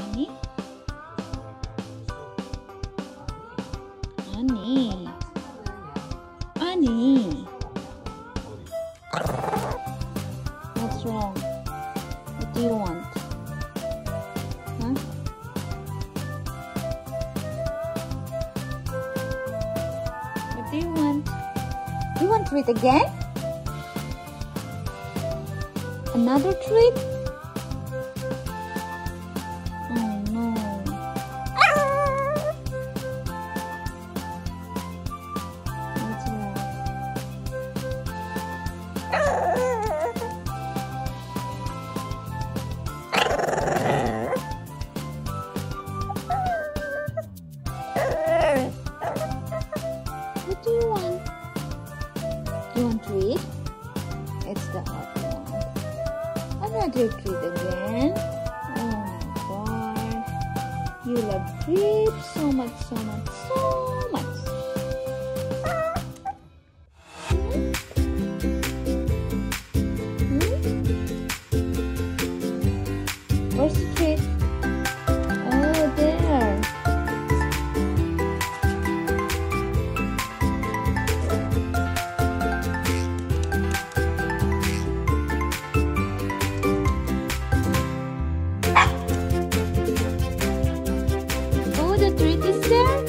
Honey? Honey. Honey. What's wrong? What do you want? Huh? What do you want? You want treat again? Another treat? Oh no. What's wrong? What do you want? You want treat? It's the hot one. Another treat again. Oh my god. You love treats so much, so much, so much. Where's the treat? Oh, there. Oh, the treat is there?